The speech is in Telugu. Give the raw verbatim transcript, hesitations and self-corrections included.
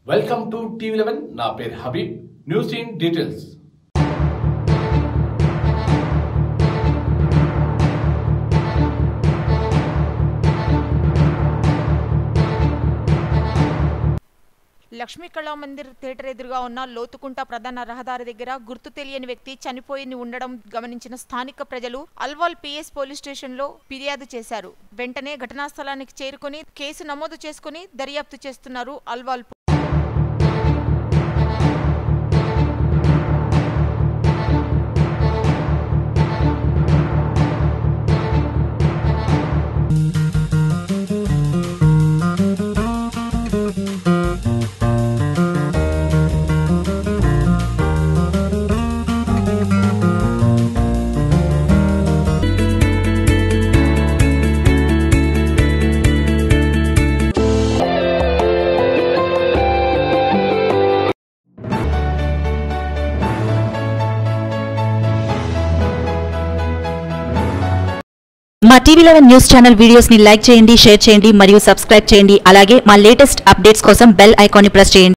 Welcome to TV eleven. నా పేరు Habib. News in details. Lakshmi Kala Mandir theatre ఎదురుగా ఉన్న లోతుకుంట ప్రధాన రహదారి దగ్గర గుర్తు తెలియని వ్యక్తి చనిపోయి ఉండడం గమనించిన స్థానిక ప్రజలు అల్వాల్ పిఎస్ పోలీస్ స్టేషన్ లో ఫిర్యాదు చేశారు. వెంటనే ఘటనా స్థలానికి చేరుకుని కేసు నమోదు చేసుకుని దర్యాప్తు చేస్తున్నారు అల్వాల్. మా TV eleven news channel videos ని లైక్ చేయండి, షేర్ చేయండి మరియు సబ్స్క్రైబ్ చేయండి. అలాగే మా లేటెస్ట్ అప్డేట్స్ కోసం బెల్ ఐకాన్ ని ప్రెస్ చేయండి.